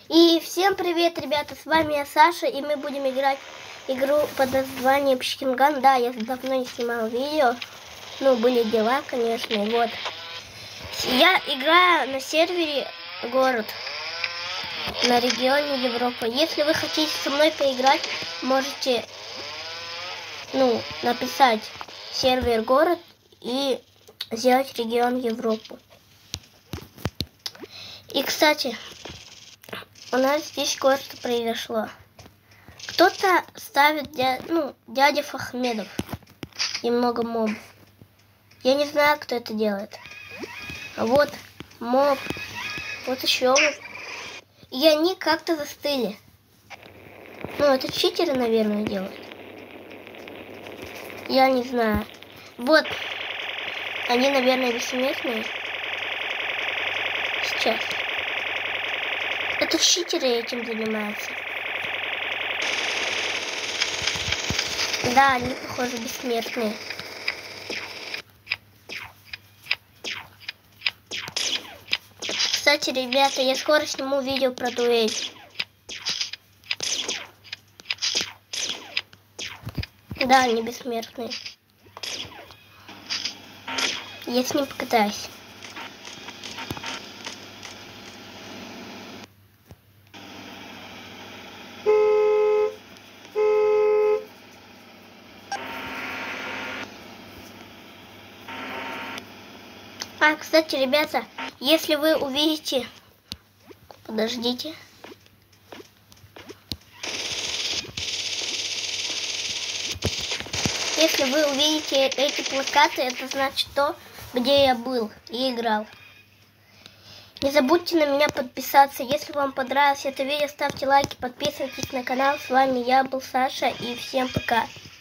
И всем привет, ребята, с вами я, Саша, и мы будем играть игру под названием Chicken. Да, я давно не снимал видео, были дела, конечно, и вот. Я играю на сервере город, на регионе Европа. Если вы хотите со мной поиграть, можете, написать сервер город и сделать регион Европу. И, кстати, у нас здесь кое-что произошло. Кто-то ставит дядя Фахмедов и много мобов. Я не знаю, кто это делает. А вот моб, вот еще моб. И они как-то застыли. Это читеры, наверное, делают. Я не знаю. Вот. Они, наверное, бессмертные. Сейчас. Это читеры этим занимаются. Да, они, похоже, бессмертные. Кстати, ребята, я скоро сниму видео про дуэль. Да, они бессмертные. Я с ним покатаюсь. Кстати, ребята, если вы увидите... Подождите. Если вы увидите эти плакаты, это значит то, где я был и играл. Не забудьте на меня подписаться. Если вам понравилось это видео, ставьте лайки, подписывайтесь на канал. С вами я был Саша, и всем пока.